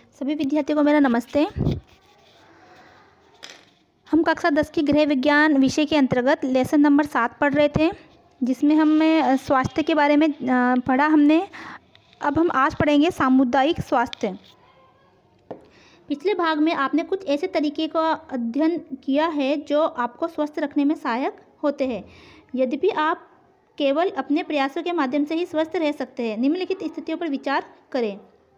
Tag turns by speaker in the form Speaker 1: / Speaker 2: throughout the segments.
Speaker 1: सभी विद्यार्थियों को मेरा नमस्ते। हम कक्षा 10 की गृह विज्ञान विषय के अंतर्गत लेसन नंबर 7 पढ़ रहे थे, जिसमें हमें स्वास्थ्य के बारे में पढ़ा हमने। अब हम आज पढ़ेंगे सामुदायिक स्वास्थ्य। पिछले भाग में आपने कुछ ऐसे तरीके का अध्ययन किया है जो आपको स्वस्थ रखने में सहायक होते हैं। यद्यपि आप केवल अपने प्रयासों के माध्यम से ही स्वस्थ रह सकते हैं। निम्नलिखित स्थितियों पर विचार करें।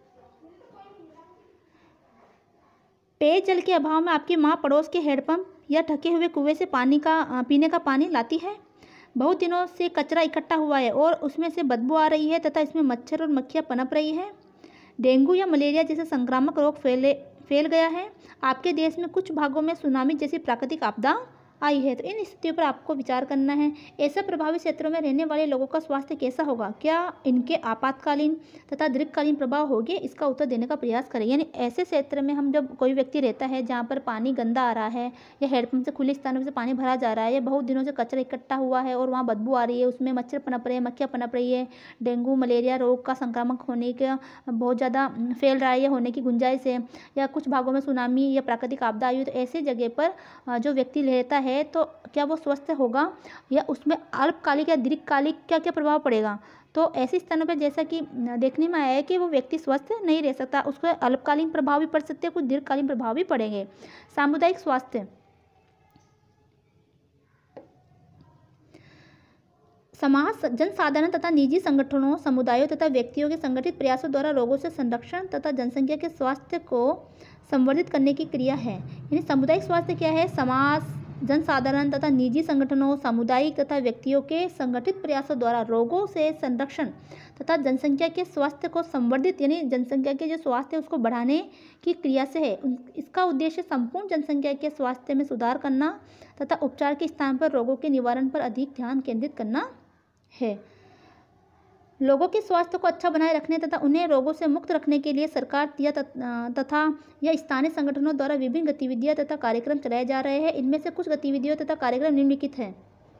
Speaker 1: पेयजल के अभाव में आपकी माँ पड़ोस के हैंडपंप या ढके हुए कुएं से पीने का पानी लाती है। बहुत दिनों से कचरा इकट्ठा हुआ है और उसमें से बदबू आ रही है तथा इसमें मच्छर और मक्खियाँ पनप रही है। डेंगू या मलेरिया जैसे संक्रामक रोग फैल गया है। आपके देश में कुछ भागों में सुनामी जैसी प्राकृतिक आपदा आई है। तो इन स्थितियों पर आपको विचार करना है। ऐसे प्रभावित क्षेत्रों में रहने वाले लोगों का स्वास्थ्य कैसा होगा? क्या इनके आपातकालीन तथा दीर्घकालीन प्रभाव होंगे? इसका उत्तर देने का प्रयास करें। यानी ऐसे क्षेत्र में हम जब कोई व्यक्ति रहता है जहाँ पर पानी गंदा आ रहा है या हैंडपंप से खुले स्थानों से पानी भरा जा रहा है या बहुत दिनों से कचरा इकट्ठा हुआ है और वहाँ बदबू आ रही है, उसमें मच्छर पनप रहे हैं, मक्खियाँ पनप रही है, डेंगू मलेरिया रोग का संक्रामक होने का बहुत ज़्यादा फैल रहा है या होने की गुंजाइश है, या कुछ भागों में सुनामी या प्राकृतिक आपदा आई हो, तो ऐसे जगह पर जो व्यक्ति रहता है तो क्या वो स्वस्थ होगा या उसमें अल्पकालिक या दीर्घकालिक क्या क्या प्रभाव पड़ेगा? तो ऐसे स्थानों पर जैसा कि देखने में आया है कि वो व्यक्ति स्वस्थ नहीं रह सकता, उसको अल्पकालीन प्रभाव भी पड़ सकते हैं, कुछ दीर्घकालीन प्रभाव भी पड़ेंगे। सामुदायिक स्वास्थ्य। समाज, जनसाधारण तथा निजी संगठनों, समुदायों तथा व्यक्तियों के संगठित प्रयासों द्वारा रोगों से संरक्षण तथा जनसंख्या के स्वास्थ्य को संवर्धित करने की क्रिया है। यानी सामुदायिक स्वास्थ्य क्या है? समाज, जनसाधारण तथा निजी संगठनों, सामुदायिक तथा व्यक्तियों के संगठित प्रयासों द्वारा रोगों से संरक्षण तथा जनसंख्या के स्वास्थ्य को संवर्धित, यानी जनसंख्या के जो स्वास्थ्य है उसको बढ़ाने की क्रिया से है। इसका उद्देश्य संपूर्ण जनसंख्या के स्वास्थ्य में सुधार करना तथा उपचार के स्थान पर रोगों के निवारण पर अधिक ध्यान केंद्रित करना है। लोगों के स्वास्थ्य को अच्छा बनाए रखने तथा उन्हें रोगों से मुक्त रखने के लिए सरकार तथा स्थानीय संगठनों द्वारा विभिन्न गतिविधियां तथा कार्यक्रम चलाए जा रहे हैं। इनमें से कुछ गतिविधियों तथा कार्यक्रम निम्नलिखित हैं।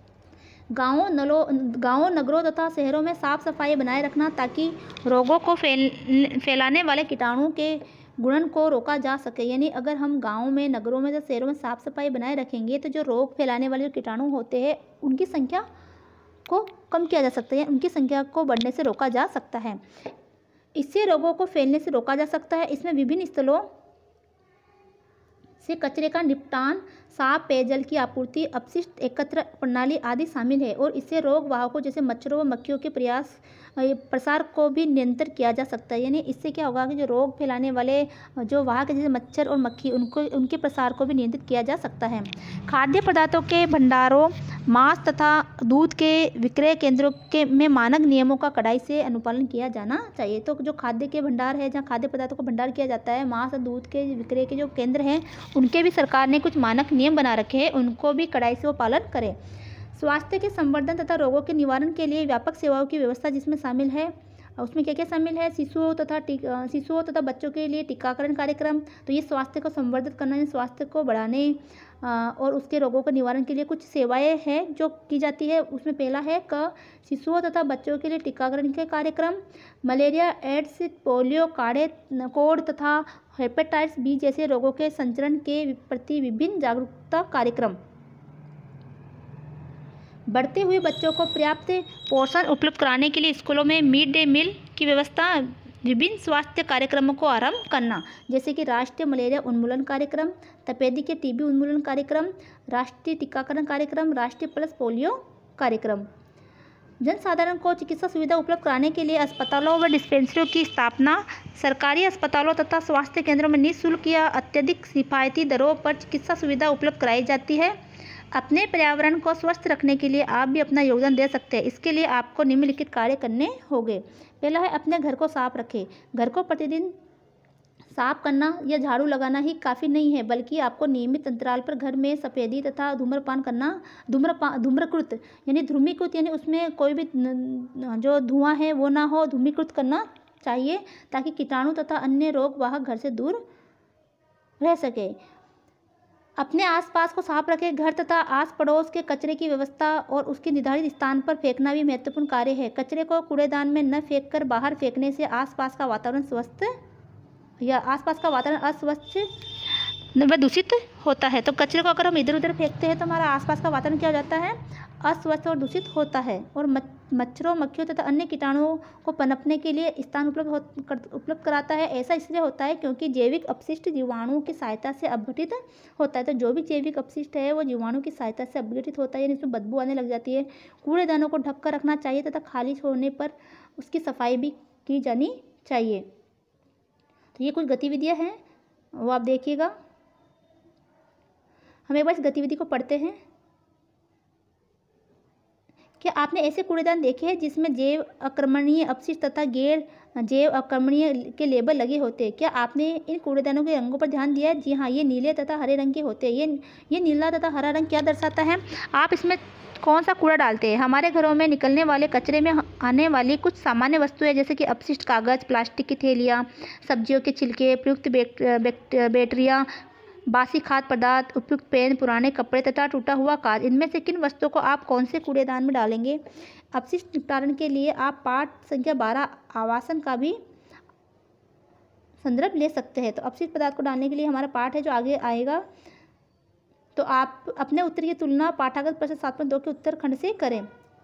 Speaker 1: गाँवों, नगरों तथा शहरों में साफ सफाई बनाए रखना ताकि रोगों को फैलाने वाले कीटाणुओं के गुणन को रोका जा सके। यानी अगर हम गाँव में, नगरों में या शहरों में साफ सफाई बनाए रखेंगे तो जो रोग फैलाने वाले कीटाणु होते हैं उनकी संख्या को कम किया जा सकता है, उनकी संख्या को बढ़ने से रोका जा सकता है। इससे रोगों को फैलने से रोका जा सकता है। इसमें विभिन्न स्थलों से कचरे का निपटान, साफ पेयजल की आपूर्ति, अपशिष्ट एकत्र प्रणाली आदि शामिल है और इससे रोग वाहकों जैसे मच्छरों व मक्खियों के प्रसार को भी नियंत्रित किया जा सकता है। यानी इससे क्या होगा कि जो रोग फैलाने वाले जो वाहक जैसे मच्छर और मक्खी उनके प्रसार को भी नियंत्रित किया जा सकता है। खाद्य पदार्थों के भंडारों, मांस तथा दूध के विक्रय केंद्रों में मानक नियमों का कड़ाई से अनुपालन किया जाना चाहिए। तो जो खाद्य के भंडार है, जहाँ खाद्य पदार्थों का भंडार किया जाता है, मांस और दूध के विक्रय के जो केंद्र हैं उनके भी सरकार ने कुछ मानक नियम बना रखे हैं, उनको भी कड़ाई से वो पालन करें। स्वास्थ्य के संवर्धन तथा रोगों के निवारण के लिए व्यापक सेवाओं की व्यवस्था जिसमें शामिल है, उसमें क्या क्या शामिल है? शिशुओं तथा बच्चों के लिए टीकाकरण कार्यक्रम। तो ये स्वास्थ्य को संवर्धित करने, स्वास्थ्य को बढ़ाने और उसके रोगों के निवारण के लिए कुछ सेवाएं हैं जो की जाती है। उसमें पहला है शिशुओं तथा बच्चों के लिए टीकाकरण के कार्यक्रम, मलेरिया, एड्स, पोलियो, कोढ़ तथा हेपेटाइटिस बी जैसे रोगों के संचरण के प्रति विभिन्न जागरूकता कार्यक्रम। बढ़ते हुए बच्चों को पर्याप्त पोषण उपलब्ध कराने के लिए स्कूलों में मिड डे मील की व्यवस्था, विभिन्न स्वास्थ्य कार्यक्रमों को आरंभ करना, जैसे कि राष्ट्रीय मलेरिया उन्मूलन कार्यक्रम, तपेदिक के टीबी उन्मूलन कार्यक्रम, राष्ट्रीय टीकाकरण कार्यक्रम, राष्ट्रीय पल्स पोलियो कार्यक्रम। जनसाधारण को चिकित्सा सुविधा उपलब्ध कराने के लिए अस्पतालों व डिस्पेंसरियों की स्थापना, सरकारी अस्पतालों तथा स्वास्थ्य केंद्रों में निःशुल्क या अत्यधिक किफायती दरों पर चिकित्सा सुविधा उपलब्ध कराई जाती है। अपने पर्यावरण को स्वस्थ रखने के लिए आप भी अपना योगदान दे सकते हैं। इसके लिए आपको निम्नलिखित कार्य करने होंगे। पहला है अपने घर को साफ रखें। घर को प्रतिदिन साफ करना या झाड़ू लगाना ही काफ़ी नहीं है, बल्कि आपको नियमित अंतराल पर घर में सफेदी तथा धूम्रकृत यानी ध्रुमीकृत, यानी उसमें कोई भी जो धुआं है वो ना हो, धूमीकृत करना चाहिए ताकि कीटाणु तथा अन्य रोग वाहक घर से दूर रह सके। अपने आसपास को साफ रखें। घर तथा आस पड़ोस के कचरे की व्यवस्था और उसके निर्धारित स्थान पर फेंकना भी महत्वपूर्ण कार्य है। कचरे को कूड़ेदान में न फेंककर बाहर फेंकने से आसपास का वातावरण स्वस्थ या आसपास का वातावरण अस्वच्छ व दूषित होता है। तो कचरे को अगर हम इधर उधर फेंकते हैं तो हमारा आसपास का वातावरण क्या हो जाता है, अस्वच्छ और दूषित होता है। और मच्छरों, मक्खियों तथा अन्य कीटाणुओं को पनपने के लिए स्थान उपलब्ध कराता है। ऐसा इसलिए होता है क्योंकि जैविक अपशिष्ट जीवाणुओं की सहायता से अपघटित होता है। तो जो भी जैविक अपशिष्ट है वो जीवाणु की सहायता से अपघटित होता है, यानी इसमें बदबू आने लग जाती है। कूड़ेदानों को ढक कर रखना चाहिए तथा खाली छोड़ने पर उसकी सफाई भी की जानी चाहिए। तो ये कुछ गतिविधियाँ हैं, वो आप देखिएगा। हम एक बार इस गतिविधि को पढ़ते हैं। क्या आपने ऐसे कूड़ेदान देखे हैं जिसमें जैव अक्रमणीय अपशिष्ट तथा गैर जैव अक्रमणीय के लेबल लगे होते हैं? क्या आपने इन कूड़ेदानों के रंगों पर ध्यान दिया है? जी हाँ, ये नीले तथा हरे रंग के होते हैं। ये नीला तथा हरा रंग क्या दर्शाता है? आप इसमें कौन सा कूड़ा डालते हैं? हमारे घरों में निकलने वाले कचरे में आने वाली कुछ सामान्य वस्तुएं जैसे कि अपशिष्ट कागज़, प्लास्टिक की थैलियाँ, सब्जियों के छिलके, प्रयुक्त बैटरियाँ, बासी खाद्य पदार्थ, उपयुक्त पेन, पुराने कपड़े तथा टूटा हुआ कांच। इनमें से किन वस्तुओं को आप कौन से कूड़ेदान में डालेंगे? अपशिष्ट निपटारण के लिए आप पाठ संख्या 12 आवासन का भी संदर्भ ले सकते हैं। तो अपशिष्ट पदार्थ को डालने के लिए हमारा पाठ है जो आगे आएगा। तो आप अपने उत्तर की तुलना पाठागत प्रश्न 7.2 के उत्तर खंड से करें।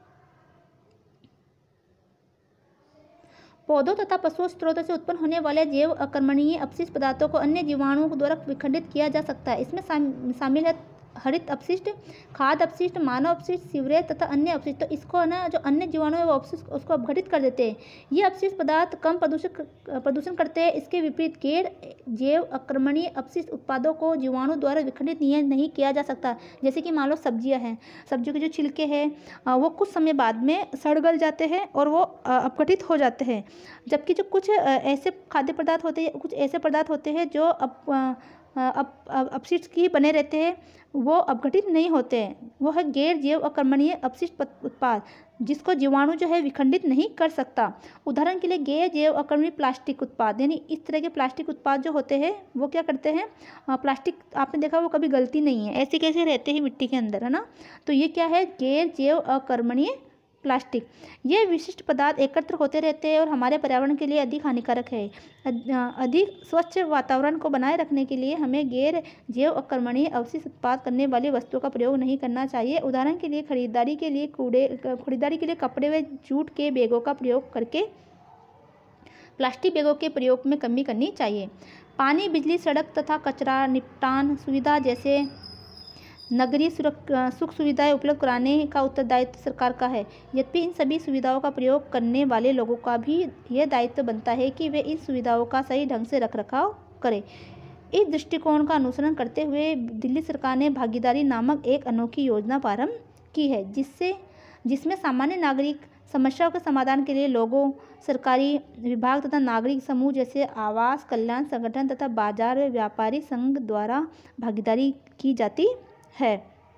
Speaker 1: पौधों तथा पशुओं स्रोतों से उत्पन्न होने वाले जैव अकर्मणीय अपशिष्ट पदार्थों को अन्य जीवाणुओं द्वारा विखंडित किया जा सकता है। इसमें शामिल है हरित अपशिष्ट, खाद्य अपशिष्ट, मानव अपशिष्ट, सीवरेज तथा अन्य अपशिष्ट। तो इसको ना जो अन्य जीवाणु है वो अपशिष्ट उसको अपघटित कर देते हैं। ये अपशिष्ट पदार्थ कम प्रदूषण करते हैं। इसके विपरीत गैर जैव अक्रमणीय अपशिष्ट उत्पादों को जीवाणु द्वारा विखंडित नहीं किया जा सकता। जैसे कि मान लो सब्जियां हैं, सब्जियों के जो छिलके हैं वो कुछ समय बाद में सड़ गल जाते हैं और वो अपघटित हो जाते हैं। जबकि जो कुछ ऐसे खाद्य पदार्थ होते हैं, कुछ ऐसे पदार्थ होते हैं जो अपशिष्ट की बने रहते हैं, वो अपघटित नहीं होते हैं। वो है गैर जैव अकर्मणीय अपशिष्ट उत्पाद जिसको जीवाणु जो है विखंडित नहीं कर सकता। उदाहरण के लिए गैर जैव अकर्मणीय प्लास्टिक उत्पाद, यानी इस तरह के प्लास्टिक उत्पाद जो होते हैं वो क्या करते हैं, प्लास्टिक आपने देखा वो कभी गलती नहीं है, ऐसे कैसे रहते हैं मिट्टी के अंदर, है ना। तो ये क्या है, गैर जैव अकर्मणीय प्लास्टिक। ये विशिष्ट पदार्थ एकत्र होते रहते हैं और हमारे पर्यावरण के लिए अधिक हानिकारक है। अधिक स्वच्छ वातावरण को बनाए रखने के लिए हमें गैर जैव अकर्मणीय अवशिष्ट उत्पाद करने वाली वस्तुओं का प्रयोग नहीं करना चाहिए। उदाहरण के लिए खरीदारी के लिए कपड़े व जूट के बैगों का प्रयोग करके प्लास्टिक बैगों के प्रयोग में कमी करनी चाहिए। पानी, बिजली, सड़क तथा कचरा निपटान सुविधा जैसे नगरीय सुख सुविधाएं उपलब्ध कराने का उत्तरदायित्व सरकार का है। यद्यपि इन सभी सुविधाओं का प्रयोग करने वाले लोगों का भी यह दायित्व बनता है कि वे इन सुविधाओं का सही ढंग से रखरखाव करें। इस दृष्टिकोण का अनुसरण करते हुए दिल्ली सरकार ने भागीदारी नामक एक अनोखी योजना प्रारंभ की है, जिसमें सामान्य नागरिक समस्याओं के समाधान के लिए लोगों, सरकारी विभाग तथा नागरिक समूह जैसे आवास कल्याण संगठन तथा बाजार व व्यापारी संघ द्वारा भागीदारी की जाती है।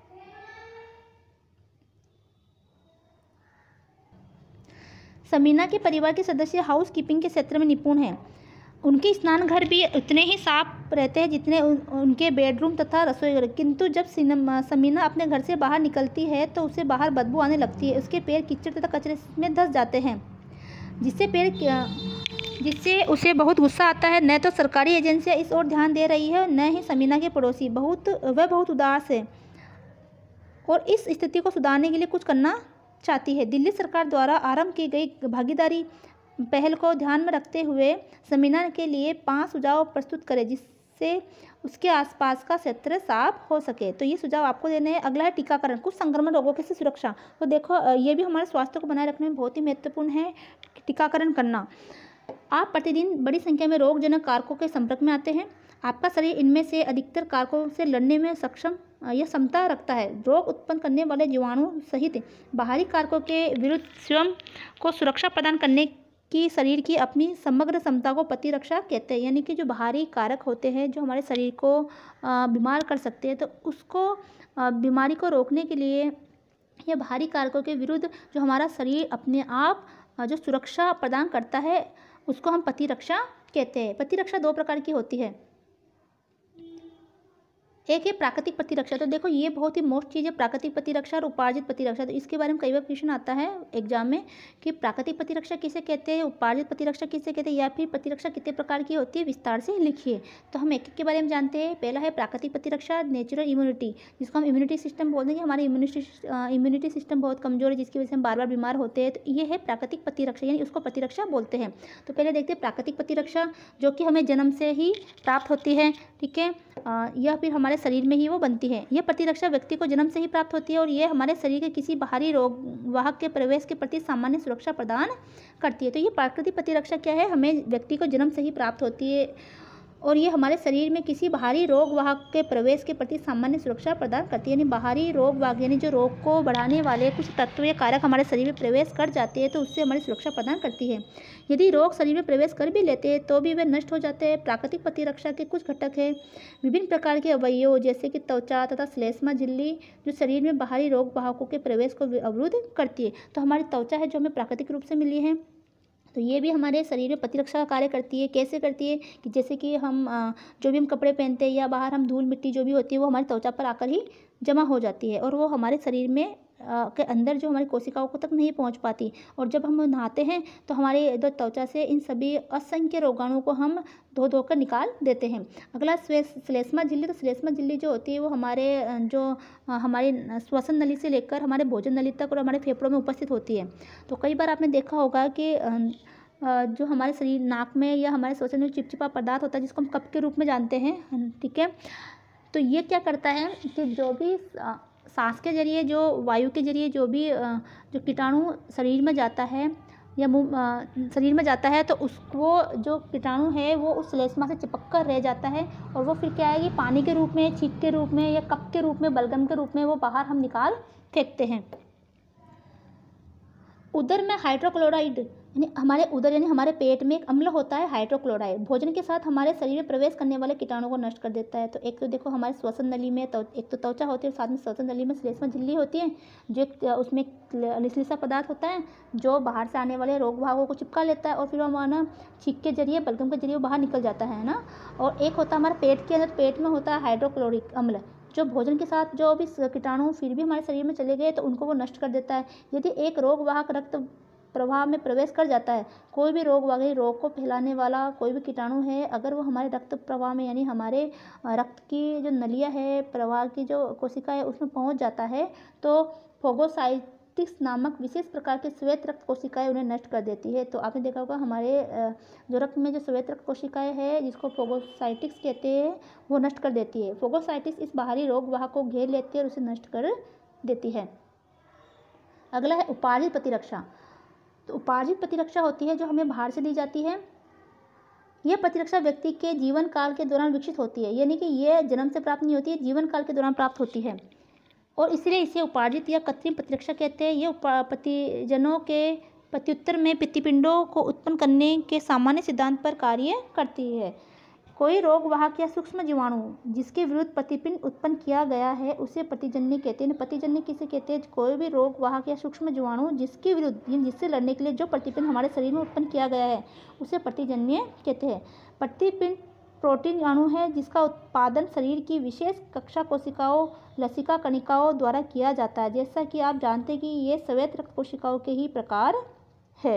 Speaker 1: समीना के परिवार के सदस्य हाउस कीपिंग के क्षेत्र में निपुण हैं। उनके स्नान घर भी उतने ही साफ रहते हैं जितने उनके बेडरूम तथा रसोई घर। किंतु जब समीना अपने घर से बाहर निकलती है तो उसे बाहर बदबू आने लगती है। उसके पैर कीचड़ तथा कचरे में धंस जाते हैं, जिससे उसे बहुत गुस्सा आता है। न तो सरकारी एजेंसियां इस ओर ध्यान दे रही है, न ही समीना के पड़ोसी। वह बहुत उदास है और इस स्थिति को सुधारने के लिए कुछ करना चाहती है। दिल्ली सरकार द्वारा आरंभ की गई भागीदारी पहल को ध्यान में रखते हुए समीना के लिए 5 सुझाव प्रस्तुत करें जिससे उसके आसपास का क्षेत्र साफ हो सके। तो ये सुझाव आपको देने हैं। अगला है टीकाकरण, कुछ संक्रमण रोगों से सुरक्षा। तो देखो ये भी हमारे स्वास्थ्य को बनाए रखने में बहुत ही महत्वपूर्ण है, टीकाकरण करना। आप प्रतिदिन बड़ी संख्या में रोगजनक कारकों के संपर्क में आते हैं। आपका शरीर इनमें से अधिकतर कारकों से लड़ने में सक्षम या क्षमता रखता है। रोग उत्पन्न करने वाले जीवाणु सहित बाहरी कारकों के विरुद्ध स्वयं को सुरक्षा प्रदान करने की शरीर की अपनी समग्र क्षमता को प्रतिरक्षा कहते हैं। यानी कि जो बाहरी कारक होते हैं जो हमारे शरीर को बीमार कर सकते हैं, तो उसको बीमारी को रोकने के लिए या बाहरी कारकों के विरुद्ध जो हमारा शरीर अपने आप जो सुरक्षा प्रदान करता है उसको हम प्रतिरक्षा कहते हैं। प्रतिरक्षा 2 प्रकार की होती है। एक है प्राकृतिक प्रतिरक्षा। तो देखो ये बहुत ही मोस्ट चीज़ है, प्राकृतिक प्रतिरक्षा और उपार्जित प्रतिरक्षा। तो इसके बारे में कई बार क्वेश्चन आता है एग्जाम में कि प्राकृतिक प्रतिरक्षा किसे कहते हैं, उपार्जित प्रतिरक्षा किसे कहते हैं, या फिर प्रतिरक्षा कितने प्रकार की होती है, विस्तार से लिखिए। तो हम एक एक के बारे में जानते हैं। पहला है प्राकृतिक प्रतिरक्षा, नेचुरल इम्यूनिटी, जिसको हम इम्यूनिटी सिस्टम बोल देंगे। हमारी इम्यूनिटी सिस्टम बहुत कमजोर है, जिसकी वजह से हम बार बार बीमार होते हैं। तो ये है प्राकृतिक प्रतिरक्षा, यानी उसको प्रतिरक्षा बोलते हैं। तो पहले देखते हैं प्राकृतिक प्रतिरक्षा, जो कि हमें जन्म से ही प्राप्त होती है, ठीक है, या फिर हमारे शरीर में ही वो बनती है। यह प्रतिरक्षा व्यक्ति को जन्म से ही प्राप्त होती है और यह हमारे शरीर के किसी बाहरी रोग वाहक के प्रवेश के प्रति सामान्य सुरक्षा प्रदान करती है। तो ये प्राकृतिक प्रतिरक्षा क्या है, हमें व्यक्ति को जन्म से ही प्राप्त होती है और ये हमारे शरीर में किसी बाहरी रोग वाहक के प्रवेश के प्रति सामान्य सुरक्षा प्रदान करती है। यानी बाहरी रोग वाहक, यानी जो रोग को बढ़ाने वाले कुछ तत्व या कारक हमारे शरीर में प्रवेश कर जाते हैं तो उससे हमारी सुरक्षा प्रदान करती है। यदि रोग शरीर में प्रवेश कर भी लेते हैं तो भी वे नष्ट हो जाते हैं। प्राकृतिक प्रतिरक्षा के कुछ घटक हैं, विभिन्न प्रकार के अवयव जैसे कि त्वचा तथा श्लेष्मा झिल्ली, जो शरीर में बाहरी रोग वाहकों के प्रवेश को अवरुद्ध करती है। तो हमारी त्वचा है जो हमें प्राकृतिक रूप से मिली है, तो ये भी हमारे शरीर में प्रतिरक्षा का कार्य करती है। कैसे करती है कि जैसे कि हम जो भी हम कपड़े पहनते हैं या बाहर हम धूल मिट्टी जो भी होती है वो हमारी त्वचा पर आकर ही जमा हो जाती है और वो हमारे शरीर में के अंदर जो हमारी कोशिकाओं को तक नहीं पहुंच पाती। और जब हम नहाते हैं तो हमारे जो त्वचा से इन सभी असंख्य रोगाणुओं को हम धो धोकर निकाल देते हैं। अगला श्लेष्मा झिल्ली। तो श्लेष्मा झिल्ली जो होती है वो हमारे श्वसन नली से लेकर हमारे भोजन नली तक और हमारे फेफड़ों में उपस्थित होती है। तो कई बार आपने देखा होगा कि जो हमारे शरीर नाक में या हमारे श्वसन में चिपचिपा पदार्थ होता है जिसको हम कफ के रूप में जानते हैं, ठीक है। तो ये क्या करता है कि जो भी सांस के जरिए, जो वायु के जरिए जो भी जो कीटाणु शरीर में जाता है या शरीर में जाता है तो उसको जो कीटाणु है वो उस श्लेष्मा से चिपक कर रह जाता है और वो फिर क्या है कि पानी के रूप में, छींक के रूप में या कफ के रूप में, बलगम के रूप में वो बाहर हम निकाल फेंकते हैं। उदर में हाइड्रोक्लोराइड, यानी हमारे उदर यानी हमारे पेट में एक अम्ल होता है हाइड्रोक्लोराइड, भोजन के साथ हमारे शरीर में प्रवेश करने वाले कीटाणु को नष्ट कर देता है। तो एक तो देखो हमारे श्वसन नली में एक तो त्वचा होती है, साथ में श्वसन नली में श्लेष्मा झिल्ली होती है जो उसमें लिसलिसा पदार्थ होता है जो बाहर से आने वाले रोग भागों को चिपका लेता है और फिर वो ना छींक के जरिए, बलगम के जरिए बाहर निकल जाता है ना। और एक होता है हमारे पेट के अंदर, पेट में होता है हाइड्रोक्लोरिक अम्ल, जो भोजन के साथ जो भी कीटाणु फिर भी हमारे शरीर में चले गए तो उनको वो नष्ट कर देता है। यदि एक रोग वाहक रक्त प्रवाह में प्रवेश कर जाता है, कोई भी रोग वाहक रोग को फैलाने वाला कोई भी कीटाणु है, अगर वो हमारे रक्त प्रवाह में यानी हमारे रक्त की जो नलियाँ है, प्रवाह की जो कोशिका है उसमें पहुंच जाता है तो फोगोसाइटिक्स नामक विशेष प्रकार के श्वेत रक्त कोशिकाएं उन्हें नष्ट कर देती है। तो आपने देखा होगा हमारे जो रक्त में जो श्वेत रक्त कोशिकाएं है जिसको फोगोसाइटिक्स कहते हैं वो नष्ट कर देती है। फोगोसाइटिक्स इस बाहरी रोग वाहक को घेर लेती है और उसे नष्ट कर देती है। अगला है उपार्जित प्रतिरक्षा। तो उपार्जित प्रतिरक्षा होती है जो हमें बाहर से दी जाती है। यह प्रतिरक्षा व्यक्ति के जीवन काल के दौरान विकसित होती है, यानी कि यह जन्म से प्राप्त नहीं होती है, जीवन काल के दौरान प्राप्त होती है और इसलिए इसे उपार्जित या कृत्रिम प्रतिरक्षा कहते हैं। यह प्रतिजनों के प्रत्युत्तर में प्रतिपिंडों को उत्पन्न करने के सामान्य सिद्धांत पर कार्य करती है। कोई रोग वाहक या सूक्ष्म जीवाणु जिसके विरुद्ध प्रतिपिंड उत्पन्न किया गया है उसे प्रतिजन्य कहते हैं। प्रतिजन्य किसे कहते हैं? कोई भी रोग वाहक या सूक्ष्म जीवाणु जिसके विरुद्ध, जिससे लड़ने के लिए जो प्रतिपिंड हमारे शरीर में उत्पन्न किया गया है उसे प्रतिजन्य कहते हैं। प्रतिपिंड प्रोटीन अणु है जिसका उत्पादन शरीर की विशेष कक्षा कोशिकाओं, लसिका कणिकाओं द्वारा किया जाता है। जैसा कि आप जानते हैं कि ये श्वेत रक्त कोशिकाओं के ही प्रकार है।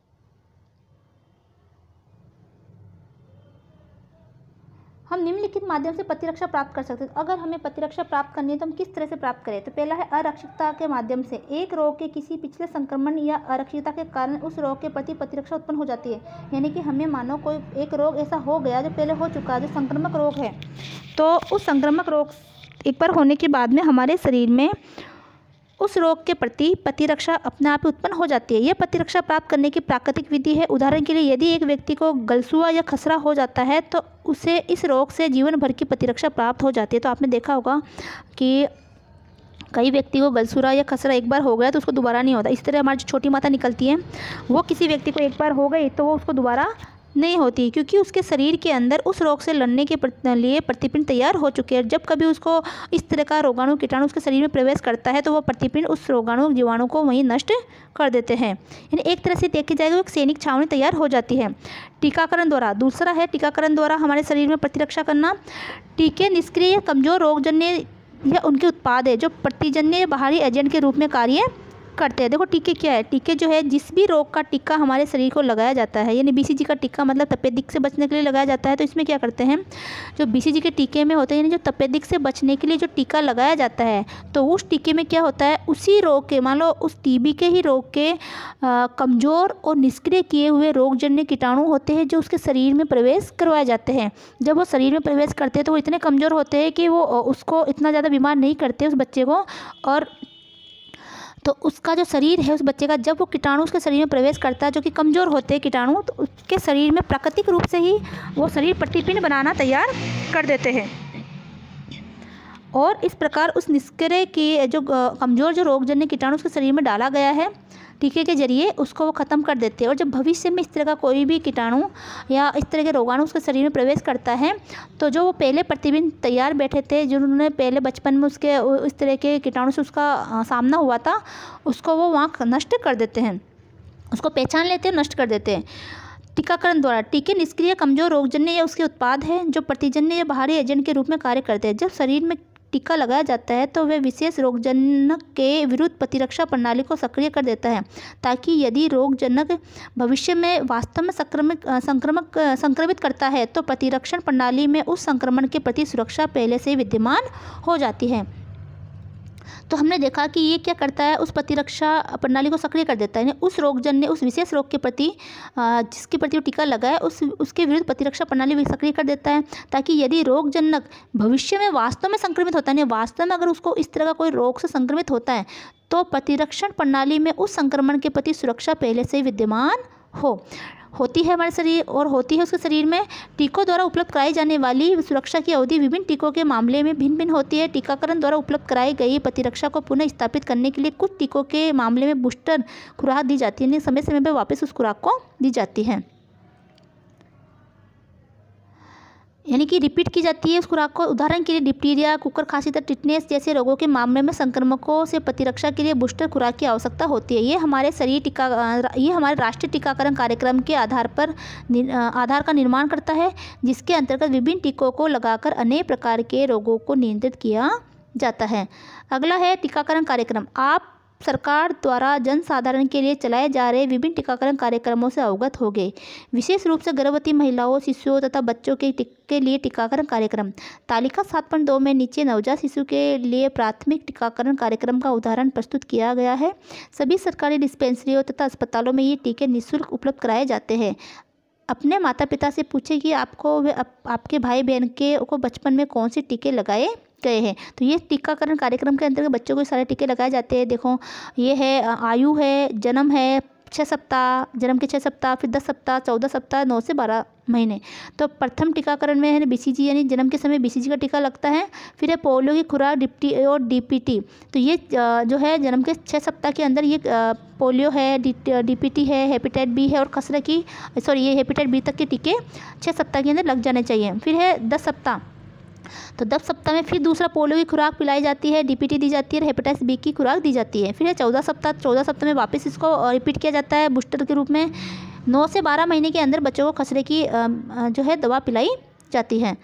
Speaker 1: हम निम्नलिखित माध्यम से प्रतिरक्षा प्राप्त कर सकते हैं। अगर हमें प्रतिरक्षा प्राप्त करनी है तो हम किस तरह से प्राप्त करें? तो पहला है अरक्षितता के माध्यम से। एक रोग के किसी पिछले संक्रमण या अरक्षितता के कारण उस रोग के प्रति प्रतिरक्षा उत्पन्न हो जाती है। यानी कि हमें मानो कोई एक रोग ऐसा हो गया जो पहले हो चुका है, जो संक्रामक रोग है, तो उस संक्रामक रोग एक बार होने के बाद में हमारे शरीर में उस रोग के प्रति प्रतिरक्षा अपने आप ही उत्पन्न हो जाती है। यह प्रतिरक्षा प्राप्त करने की प्राकृतिक विधि है। उदाहरण के लिए यदि एक व्यक्ति को गलसुआ या खसरा हो जाता है तो उसे इस रोग से जीवन भर की प्रतिरक्षा प्राप्त हो जाती है। तो आपने देखा होगा कि कई व्यक्ति को गलसूरा या खसरा एक बार हो गया तो उसको दोबारा नहीं होता। इस तरह हमारी जो छोटी माता निकलती है वो किसी व्यक्ति को एक बार हो गई तो वो उसको दोबारा नहीं होती, क्योंकि उसके शरीर के अंदर उस रोग से लड़ने के लिए प्रतिपिंड तैयार हो चुके हैं। जब कभी उसको इस तरह का रोगाणु कीटाणु उसके शरीर में प्रवेश करता है तो वो प्रतिपिंड उस रोगाणु जीवाणु को वहीं नष्ट कर देते हैं। यानी एक तरह से देखी जाएगा एक सैनिक छावनी तैयार हो जाती है टीकाकरण द्वारा। दूसरा है टीकाकरण द्वारा हमारे शरीर में प्रतिरक्षा करना। टीके निष्क्रिय या कमजोर रोगजन्य या उनके उत्पाद है जो प्रतिजन्य बाहरी एजेंट के रूप में कार्य करते हैं। देखो टीके क्या है, टीके जो है जिस भी रोग का टीका हमारे शरीर को लगाया जाता है, यानी बीसीजी का टीका मतलब तपेदिक से बचने के लिए लगाया जाता है। तो इसमें क्या करते हैं, जो बीसीजी के टीके में होते हैं यानी जो तपेदिक से बचने के लिए जो टीका लगाया जाता है, तो उस टीके में क्या होता है, उसी रोग के, मान लो उस टीबी के ही रोग के कमज़ोर और निष्क्रिय किए हुए रोगजन्य कीटाणु होते हैं जो उसके शरीर में प्रवेश करवाए जाते हैं। जब वो शरीर में प्रवेश करते हैं तो वो इतने कमज़ोर होते हैं कि वो उसको इतना ज़्यादा बीमार नहीं करते उस बच्चे को, और तो उसका जो शरीर है उस बच्चे का, जब वो कीटाणु उसके शरीर में प्रवेश करता है जो कि कमज़ोर होते हैं कीटाणु, तो उसके शरीर में प्राकृतिक रूप से ही वो शरीर प्रतिपिंड बनाना तैयार कर देते हैं। और इस प्रकार उस निष्क्रिय की जो कमज़ोर जो रोगजन्य कीटाणु उसके शरीर में डाला गया है टीके के जरिए, उसको वो ख़त्म कर देते हैं। और जब भविष्य में इस तरह का कोई भी कीटाणु या इस तरह के रोगाणु उसके शरीर में प्रवेश करता है तो जो वो पहले प्रतिबिंब तैयार बैठे थे, जिन्होंने पहले बचपन में उसके इस तरह के कीटाणु से उसका सामना हुआ था, उसको वो वहाँ नष्ट कर देते हैं, उसको पहचान लेते हैं, नष्ट कर देते हैं। टीकाकरण द्वारा टीके निष्क्रिय कमजोर रोगजन्य या उसके उत्पाद हैं जो प्रतिजन्य या बाहरी एजेंट के रूप में कार्य करते हैं। जब शरीर में टीका लगाया जाता है तो वह विशेष रोगजनक के विरुद्ध प्रतिरक्षा प्रणाली को सक्रिय कर देता है, ताकि यदि रोगजनक भविष्य में वास्तव में संक्रमित करता है तो प्रतिरक्षण प्रणाली में उस संक्रमण के प्रति सुरक्षा पहले से ही विद्यमान हो जाती है। तो हमने देखा कि ये क्या करता है, उस प्रतिरक्षा प्रणाली को सक्रिय कर देता है, यानी उस रोगजन्य उस विशेष रोग के प्रति जिसके प्रति वो टीका लगा है उसके विरुद्ध प्रतिरक्षा प्रणाली सक्रिय कर देता है, ताकि यदि रोगजनक भविष्य में वास्तव में संक्रमित होता है, वास्तव में अगर उसको इस तरह का कोई रोग से संक्रमित होता है तो प्रतिरक्षण प्रणाली में उस संक्रमण के प्रति सुरक्षा पहले से ही विद्यमान होती है हमारे शरीर और होती है उसके शरीर में। टीकों द्वारा उपलब्ध कराई जाने वाली सुरक्षा की अवधि विभिन्न टीकों के मामले में भिन्न भिन्न होती है। टीकाकरण द्वारा उपलब्ध कराई गई प्रतिरक्षा को पुनः स्थापित करने के लिए कुछ टीकों के मामले में बूस्टर खुराक दी जाती है, समय समय पर वापस उस खुराक को दी जाती है, यानी कि रिपीट की जाती है उस खुराक को। उदाहरण के लिए डिप्टीरिया, कुकर खांसी तथा टिटनेस जैसे रोगों के मामले में संक्रमकों से प्रतिरक्षा के लिए बूस्टर खुराक की आवश्यकता होती है। ये हमारे राष्ट्रीय टीकाकरण कार्यक्रम के आधार का निर्माण करता है, जिसके अंतर्गत विभिन्न टीकों को लगाकर अनेक प्रकार के रोगों को नियंत्रित किया जाता है। अगला है टीकाकरण कार्यक्रम। आप सरकार द्वारा जनसाधारण के लिए चलाए जा रहे विभिन्न टीकाकरण कार्यक्रमों से अवगत हो गए, विशेष रूप से गर्भवती महिलाओं, शिशुओं तथा बच्चों के लिए टीकाकरण कार्यक्रम। तालिका 7.2 में नीचे नवजात शिशु के लिए प्राथमिक टीकाकरण कार्यक्रम का उदाहरण प्रस्तुत किया गया है। सभी सरकारी डिस्पेंसरियों तथा अस्पतालों में ये टीके निःशुल्क उपलब्ध कराए जाते हैं। अपने माता पिता से पूछें कि आपके भाई बहन को बचपन में कौन से टीके लगाए गए हैं। तो ये टीकाकरण कार्यक्रम के अंतर्गत बच्चों को सारे टीके लगाए जाते हैं। देखो ये है आयु है, जन्म है 6 सप्ताह, जन्म के 6 सप्ताह, फिर 10 सप्ताह, 14 सप्ताह, 9 से 12 महीने। तो प्रथम टीकाकरण में है बीसीजी, यानी जन्म के समय बीसीजी का टीका लगता है। फिर है पोलियो की खुराक और डीपीटी। तो ये जो है जन्म के 6 सप्ताह के अंदर ये पोलियो है, डीपीटी है, हेपेटाइट बी है और खसरा की ये हेपेटाइट बी तक के टीके 6 सप्ताह के अंदर लग जाने चाहिए। फिर है 10 सप्ताह, तो 10 सप्ताह में फिर दूसरा पोलियो की खुराक पिलाई जाती है, डीपीटी दी जाती है और हेपेटाइटिस बी की खुराक दी जाती है। फिर है 14 सप्ताह में वापस इसको रिपीट किया जाता है बूस्टर के रूप में। 9 से 12 महीने के अंदर बच्चों को खसरे की जो है दवा पिलाई जाती है।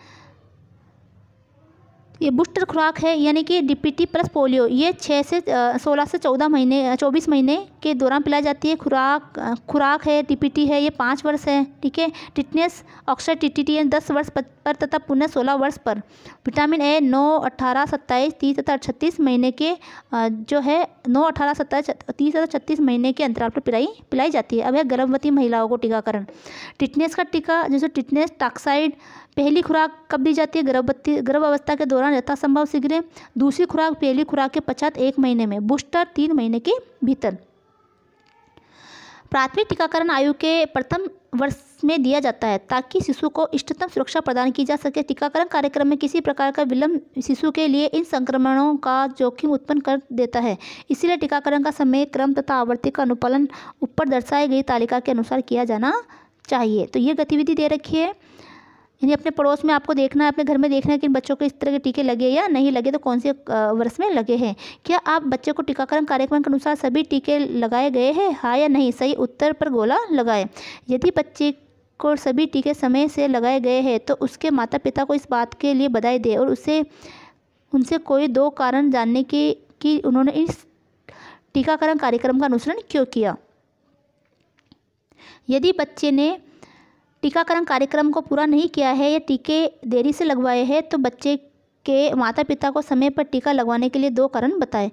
Speaker 1: ये बूस्टर खुराक है, यानी कि डीपीटी प्लस पोलियो, ये 16 से 24 महीने के दौरान पिलाई जाती है। खुराक है डीपीटी है, ये 5 वर्ष है, ठीक है। टिटनेस ऑक्सर टीटीटी 10 वर्ष पर तथा पुनः 16 वर्ष पर। विटामिन ए 9, 18, 27, 30 तथा 36 महीने के जो है 9, 18, 27, 30 तथा 36 महीने के अंतराल पर पिलाई जाती है। अब है गर्भवती महिलाओं को टीकाकरण। टिटनेस का टीका जैसे टिटनेस टॉक्साइड पहली खुराक कब दी जाती है, गर्भावस्था के दौरान यथासंभव शीघ्र। दूसरी खुराक पहली खुराक के पश्चात 1 महीने में, बूस्टर 3 महीने के भीतर। प्राथमिक टीकाकरण आयु के प्रथम वर्ष में दिया जाता है ताकि शिशु को इष्टतम सुरक्षा प्रदान की जा सके। टीकाकरण कार्यक्रम में किसी प्रकार का विलंब शिशु के लिए इन संक्रमणों का जोखिम उत्पन्न कर देता है। इसीलिए टीकाकरण का समय, क्रम तथा आवृत्ति का अनुपालन ऊपर दर्शाई गई तालिका के अनुसार किया जाना चाहिए। तो ये गतिविधि दे रखी है, यानी अपने पड़ोस में आपको देखना है, अपने घर में देखना है कि बच्चों को इस तरह के टीके लगे या नहीं लगे, तो कौन से वर्ष में लगे हैं। क्या आप बच्चे को टीकाकरण कार्यक्रम के अनुसार सभी टीके लगाए गए हैं, हाँ या नहीं। सही उत्तर पर गोला लगाएं। यदि बच्चे को सभी टीके समय से लगाए गए हैं तो उसके माता पिता को इस बात के लिए बधाई दें और उनसे कोई 2 कारण जानने कि उन्होंने इस टीकाकरण कार्यक्रम का अनुसरण क्यों किया। यदि बच्चे ने टीकाकरण कार्यक्रम को पूरा नहीं किया है या टीके देरी से लगवाए हैं तो बच्चे के माता पिता को समय पर टीका लगवाने के लिए 2 कारण बताएं।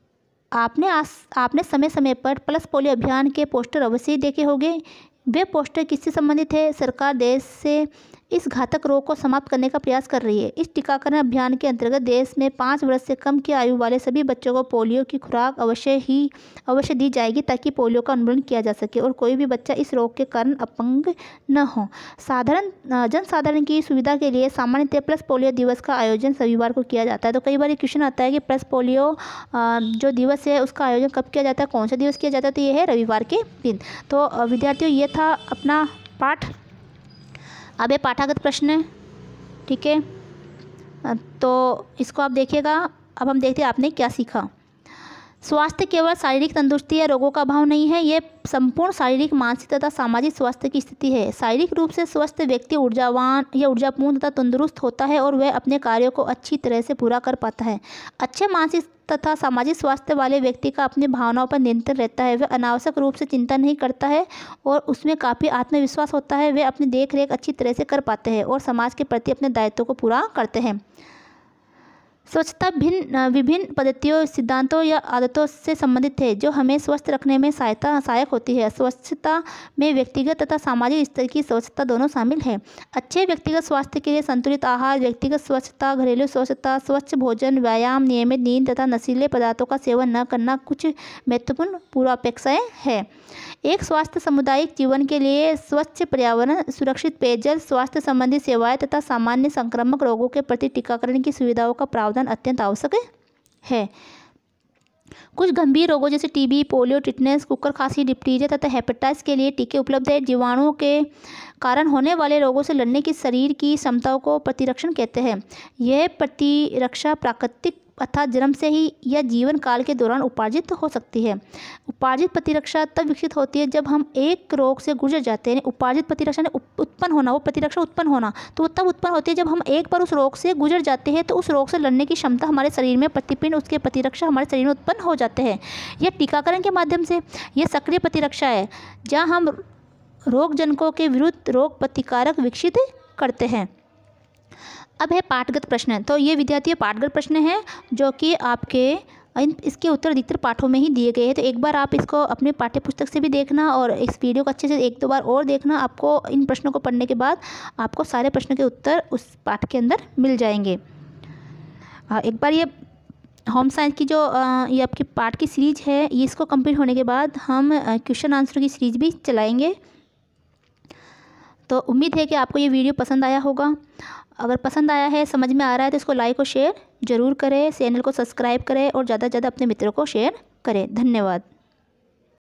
Speaker 1: आपने समय समय पर पल्स पोलियो अभियान के पोस्टर अवश्य ही देखे होंगे। वे पोस्टर किससे संबंधित है। सरकार देश से इस घातक रोग को समाप्त करने का प्रयास कर रही है। इस टीकाकरण अभियान के अंतर्गत देश में 5 वर्ष से कम की आयु वाले सभी बच्चों को पोलियो की खुराक अवश्य दी जाएगी ताकि पोलियो का उन्मूलन किया जा सके और कोई भी बच्चा इस रोग के कारण अपंग न हो। जनसाधारण की सुविधा के लिए सामान्यतः पल्स पोलियो दिवस का आयोजन रविवार को किया जाता है। तो कई बार क्वेश्चन आता है कि पल्स पोलियो जो दिवस है उसका आयोजन कब किया जाता है, कौन सा दिवस किया जाता है, तो ये है रविवार के दिन। तो विद्यार्थियों ये था अपना पाठ। अब ये पाठागत प्रश्न है, ठीक है, तो इसको आप देखिएगा। अब हम देखते हैं आपने क्या सीखा। स्वास्थ्य केवल शारीरिक तंदुरुस्ती या रोगों का अभाव नहीं है, ये संपूर्ण शारीरिक, मानसिक तथा सामाजिक स्वास्थ्य की स्थिति है। शारीरिक रूप से स्वस्थ व्यक्ति ऊर्जावान या ऊर्जापूर्ण तथा तंदुरुस्त होता है और वह अपने कार्यों को अच्छी तरह से पूरा कर पाता है। अच्छे मानसिक तथा सामाजिक स्वास्थ्य वाले व्यक्ति का अपनी भावनाओं पर नियंत्रण रहता है। वह अनावश्यक रूप से चिंता नहीं करता है और उसमें काफ़ी आत्मविश्वास होता है। वे अपनी देख रेख अच्छी तरह से कर पाते हैं और समाज के प्रति अपने दायित्वों को पूरा करते हैं। स्वच्छता विभिन्न पद्धतियों, सिद्धांतों या आदतों से संबंधित है जो हमें स्वस्थ रखने में सहायक होती है। स्वच्छता में व्यक्तिगत तथा सामाजिक स्तर की स्वच्छता दोनों शामिल है। अच्छे व्यक्तिगत स्वास्थ्य के लिए संतुलित आहार, व्यक्तिगत स्वच्छता, घरेलू स्वच्छता, स्वच्छ भोजन, व्यायाम, नियमित नींद तथा नशीले पदार्थों का सेवन न करना कुछ महत्वपूर्ण पूर्वापेक्षाएं हैं। एक स्वास्थ्य सामुदायिक जीवन के लिए स्वच्छ पर्यावरण, सुरक्षित पेयजल, स्वास्थ्य संबंधी सेवाएं तथा सामान्य संक्रामक रोगों के प्रति टीकाकरण की सुविधाओं का प्रावधान अत्यंत आवश्यक है। कुछ गंभीर रोगों जैसे टीबी, पोलियो, टिटनेस, कुकर खांसी, डिप्टीरिया तथा हेपेटाइटिस के लिए टीके उपलब्ध है। जीवाणुओं के कारण होने वाले रोगों से लड़ने की शरीर की क्षमताओं को प्रतिरक्षण कहते हैं। यह प्रतिरक्षा प्राकृतिक अर्थात जन्म से ही या जीवन काल के दौरान उपार्जित हो सकती है। उपार्जित प्रतिरक्षा तब विकसित होती है जब हम एक रोग से गुजर जाते हैं। उपार्जित प्रतिरक्षा ने उत्पन्न होना, वो प्रतिरक्षा उत्पन्न होना तो वो तब उत्पन्न होती है जब हम एक बार उस रोग से गुजर जाते हैं, तो उस रोग से लड़ने की क्षमता हमारे शरीर में, प्रतिपिंड उसके प्रतिरक्षा हमारे शरीर में उत्पन्न हो जाते हैं। यह टीकाकरण के माध्यम से यह सक्रिय प्रतिरक्षा है जहाँ हम रोगजनकों के विरुद्ध रोग प्रतिकारक विकसित करते हैं। अब है पाठगत प्रश्न। तो ये विद्यार्थियों पाठगत प्रश्न है जो कि आपके इसके उत्तर अधिकतर पाठों में ही दिए गए हैं। तो एक बार आप इसको अपने पाठ्य पुस्तक से भी देखना और इस वीडियो को अच्छे से 1-2 बार और देखना। आपको इन प्रश्नों को पढ़ने के बाद आपको सारे प्रश्नों के उत्तर उस पाठ के अंदर मिल जाएंगे। एक बार ये होम साइंस की जो ये आपकी पाठ की सीरीज है, ये इसको कंप्लीट होने के बाद हम क्वेश्चन आंसर की सीरीज भी चलाएँगे। तो उम्मीद है कि आपको ये वीडियो पसंद आया होगा। अगर पसंद आया है, समझ में आ रहा है तो इसको लाइक और शेयर ज़रूर करें, चैनल को सब्सक्राइब करें और ज़्यादा से ज़्यादा अपने मित्रों को शेयर करें। धन्यवाद।